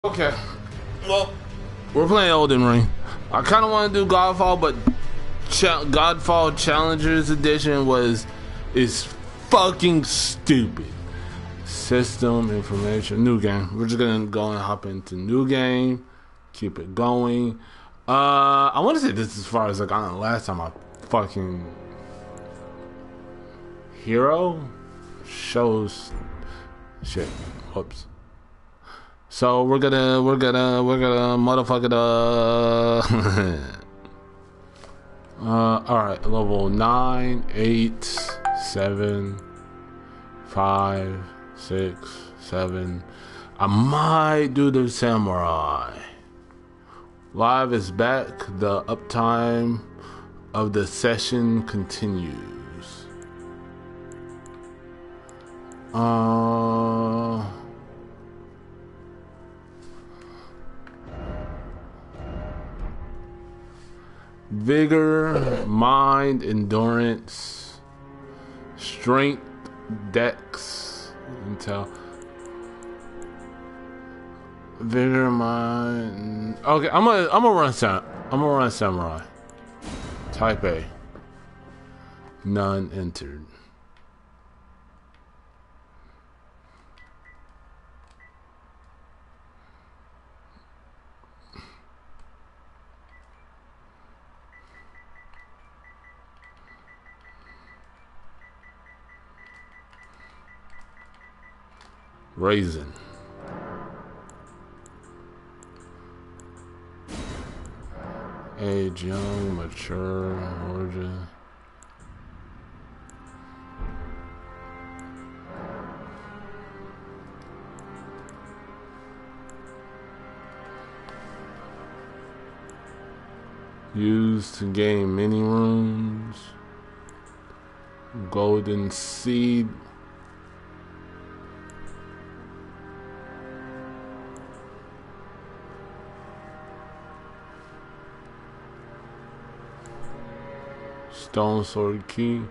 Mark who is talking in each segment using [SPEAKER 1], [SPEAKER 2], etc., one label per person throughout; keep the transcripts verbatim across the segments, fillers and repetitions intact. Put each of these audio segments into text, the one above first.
[SPEAKER 1] Okay, well, we're playing Elden Ring. I kind of want to do Godfall, but Ch Godfall Challengers Edition was is fucking stupid. System information, new game. We're just gonna go and hop into new game, keep it going. Uh, I want to say this as far as like on the last time I fucking hero shows shit. Whoops. So we're gonna, we're gonna, we're gonna motherfucker uh, uh, alright, level nine, eight, seven, five, six, seven. I might do the samurai. Live is back. The uptime of the session continues. Uh... Vigor, mind, endurance, strength, dex, intel. Vigor, mind. Okay, I'm gonna I'm gonna run sam. I'm gonna run samurai. Type A. None entered. Raisin. Age young, mature, origin. Used to gain mini rooms. Golden seed. Stone sword key.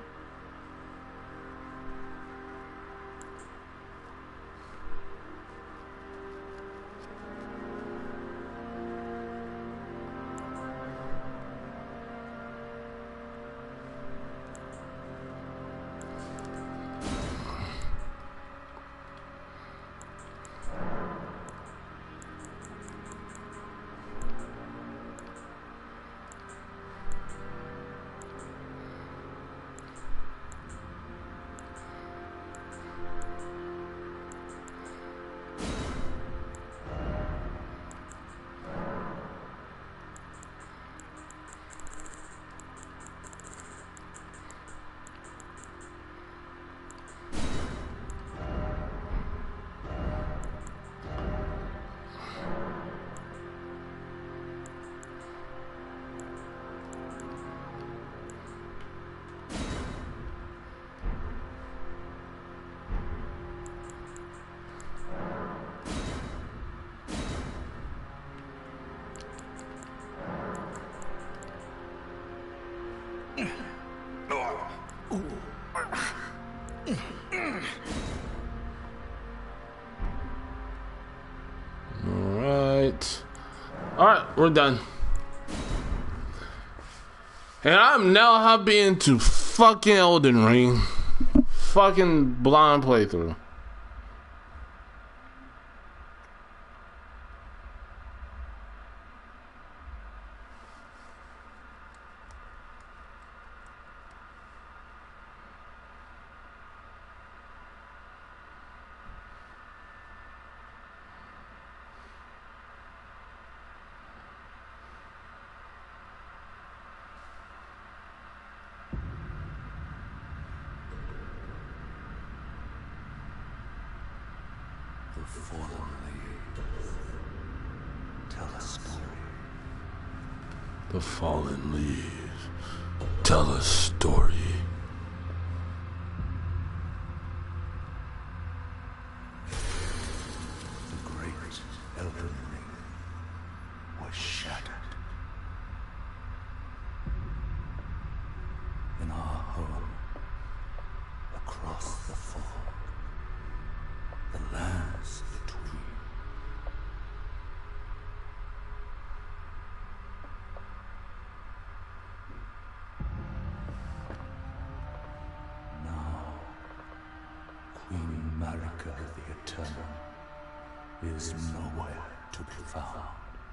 [SPEAKER 1] Alright. Alright, we're done. And I'm now hopping into fucking Elden Ring. Fucking blind playthrough.
[SPEAKER 2] The fallen leaves tell a story.
[SPEAKER 1] The fallen leaves tell a story.
[SPEAKER 2] The great Elden Ring was shattered. In our home, across the fog, the lands between. Marika the Eternal is nowhere to be found.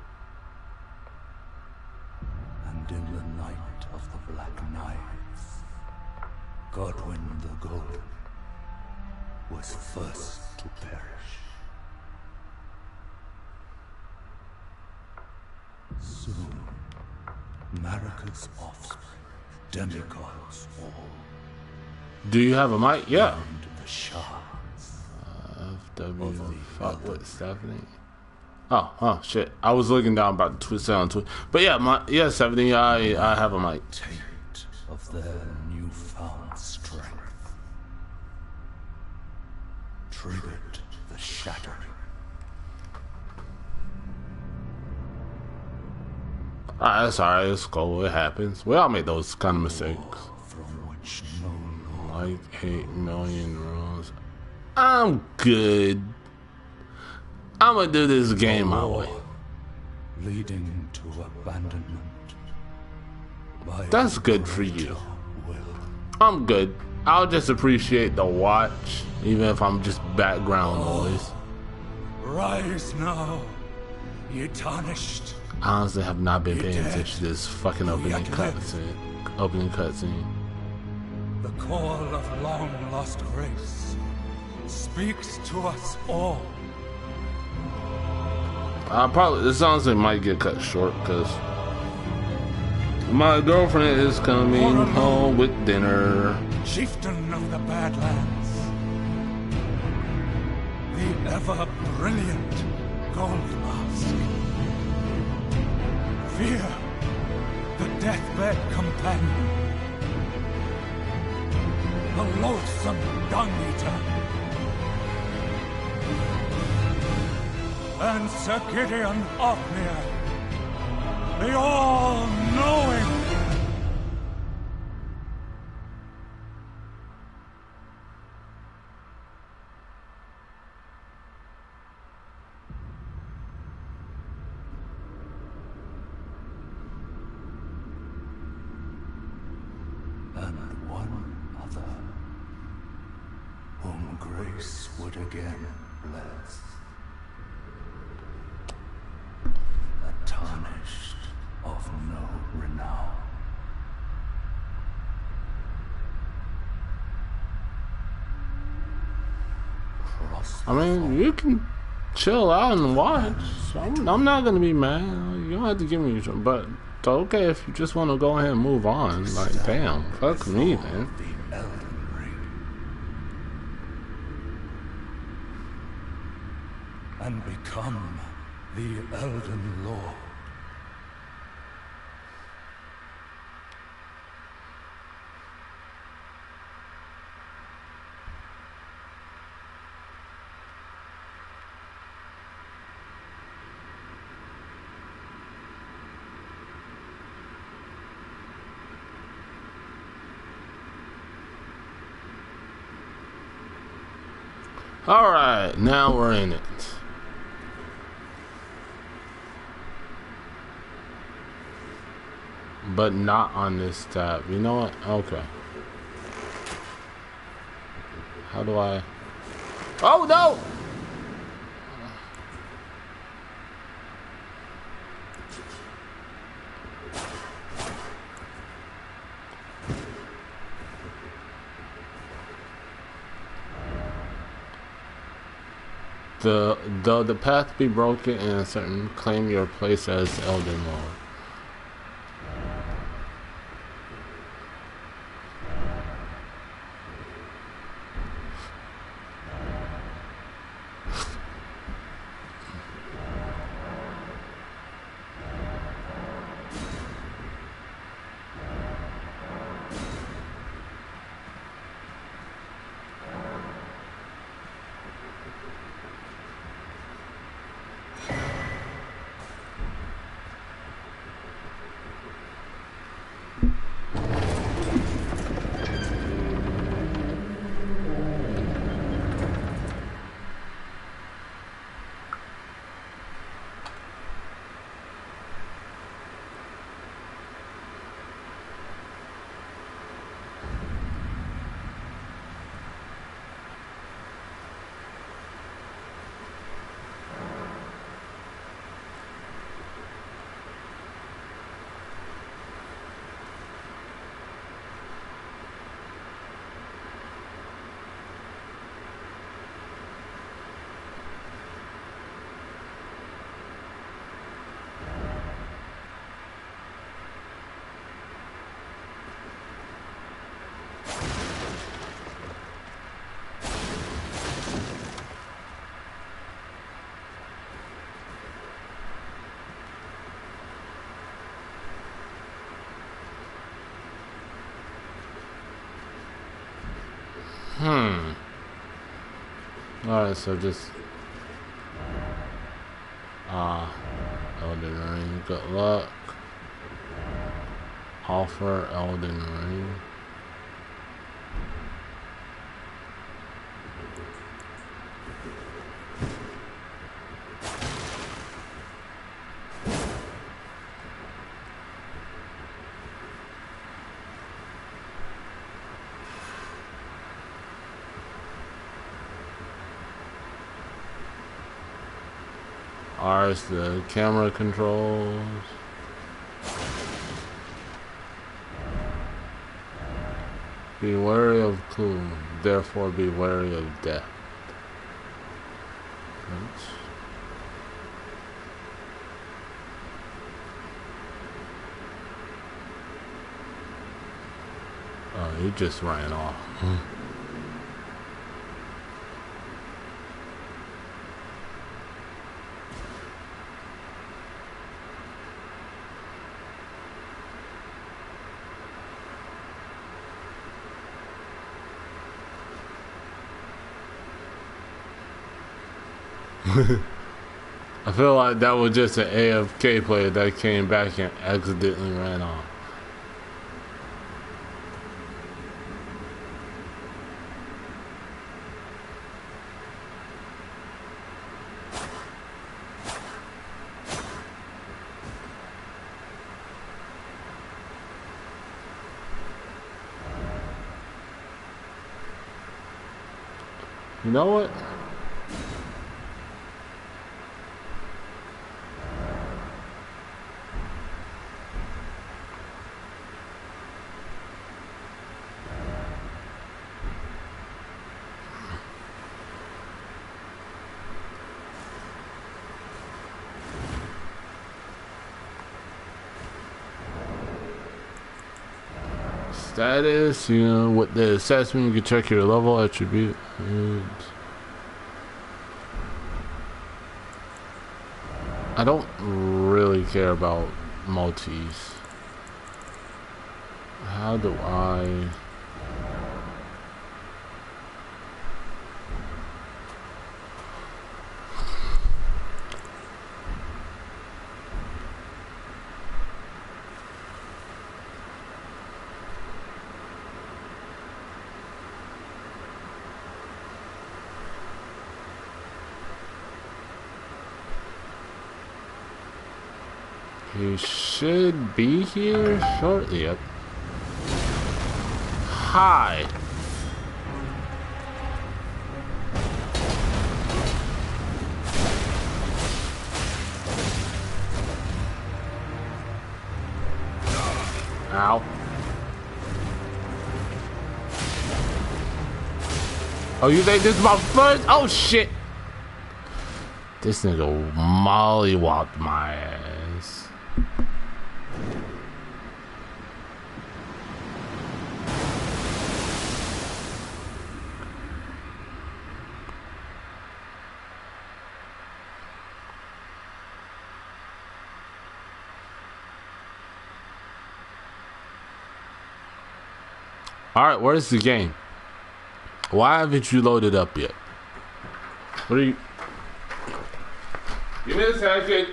[SPEAKER 2] And in the night of the Black Knives, Godwyn the Golden was first to perish. Soon, Marika's offspring, demigods all,
[SPEAKER 1] Do you have a mic? Yeah.
[SPEAKER 2] and the shards
[SPEAKER 1] F W.
[SPEAKER 2] of the
[SPEAKER 1] Fuck
[SPEAKER 2] Elden
[SPEAKER 1] with Stephanie. Oh, oh shit! I was looking down about to twist on Twitter, but yeah, my yeah, seventy. I I have a mic.
[SPEAKER 2] taint of their newfound strength triggered the shattering.
[SPEAKER 1] Alright, that's alright. It's cool. It happens. We all make those kind of mistakes.
[SPEAKER 2] From which no law
[SPEAKER 1] Like eight million rules. I'm good. I'm gonna do this game my way.
[SPEAKER 2] leading to abandonment. By
[SPEAKER 1] That's good for you.
[SPEAKER 2] will.
[SPEAKER 1] I'm good. I'll just appreciate the watch, even if I'm just background noise.
[SPEAKER 2] Rise now, ye tarnished.
[SPEAKER 1] I honestly have not been paying
[SPEAKER 2] dead.
[SPEAKER 1] attention to this fucking opening
[SPEAKER 2] Yet live.
[SPEAKER 1] cutscene. Opening cutscene.
[SPEAKER 2] The call of long lost grace speaks to us all.
[SPEAKER 1] I probably this honestly might get cut short because my girlfriend is coming home with dinner.
[SPEAKER 2] Chieftain of the Badlands, the ever brilliant Gold Mask. Fear, the deathbed companion, the loathsome dung eater, and Sir Gideon Othmere, the all-knowing. And one other, whom grace would again bless. A tarnished of no renown. Cross
[SPEAKER 1] I mean, you can chill out and watch. I'm, I'm not gonna be mad. You don't have to give me some, but it's okay if you just want to go ahead and move on. Like, damn, fuck me, man.
[SPEAKER 2] the Elden Ring. And become the Elden Lord.
[SPEAKER 1] All right, now we're in it. But not on this tab. You know what? Okay. How do I? Oh no! The though the path be broken and certain, claim your place as Elden Lord. Hmm. Alright, so just ah, uh, Elden Ring. Good luck. Offer Elden Ring. R is the camera controls. Be wary of clue, therefore be wary of death. Oops. Oh, he just ran off. I feel like that was just an A F K player that came back and accidentally ran off. You know what? Status, you know, with the assessment, you can check your level attribute. I don't really care about multis. How do I... He should be here shortly. Yep. Hi. Ow. Oh, you think this is my first? Oh shit. This nigga mollywopped my ass. Alright, where's the game? Why haven't you loaded up yet? What are you... Give me a second.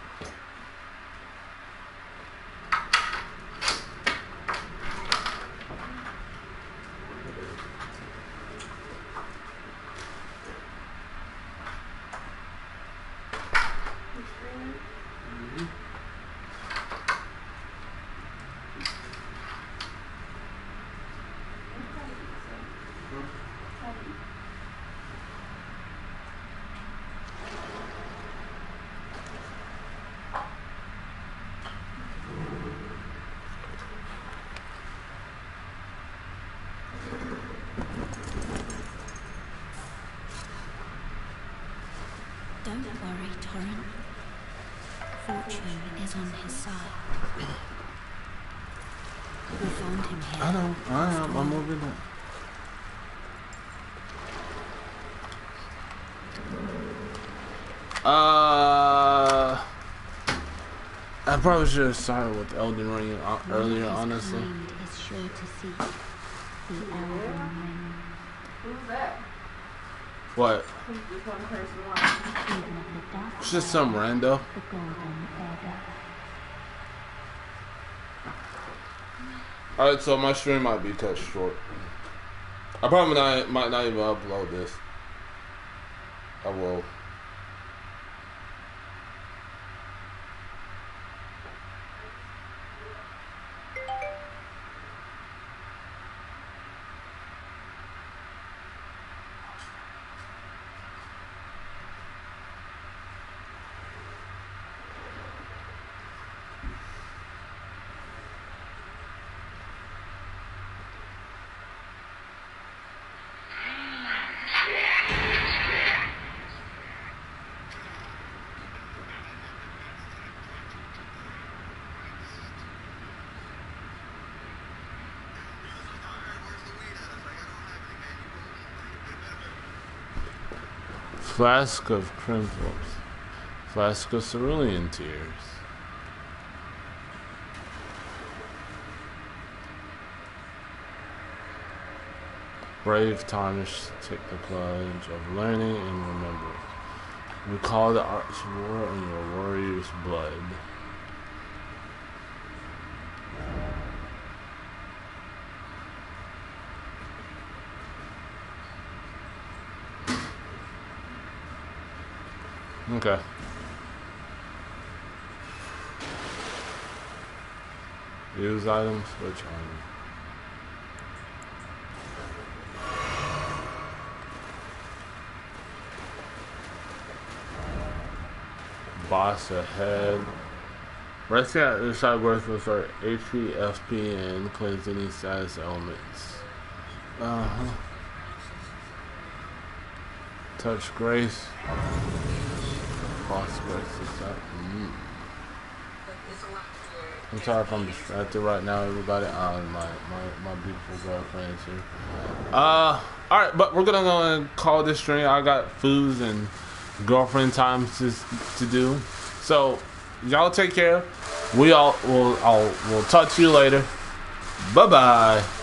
[SPEAKER 3] Don't worry, Torrent. Fortune is on his side. We found him here.
[SPEAKER 1] I know, I am, I'm moving it. Uh, I probably should have started with Elden Ring uh, earlier, honestly.
[SPEAKER 3] Is sure to seek the Elden Ring.
[SPEAKER 4] Who's that?
[SPEAKER 1] What?
[SPEAKER 4] Who's this one person watching?
[SPEAKER 1] It's just some rando. Alright, so my stream might be cut short. I probably not, might not even upload this. I will. Flask of Crimphords. Flask of Cerulean Tears. Brave tarnish, take the pledge of learning and remembrance. Recall the arch war in your warrior's blood. Okay. Use items, switch item. Boss ahead. Resting at the side worth with our H P, F P, and cleanse any status elements. Uh huh. Touch Grace. Boss Grace is that. Mm. I'm sorry if I'm distracted right now, everybody. Uh, my, my, my beautiful girlfriend is here. Uh, alright, but we're gonna go and call this stream. I got foods and girlfriend times to, to do. So, y'all take care. We all will, I'll, we'll talk to you later. Bye-bye.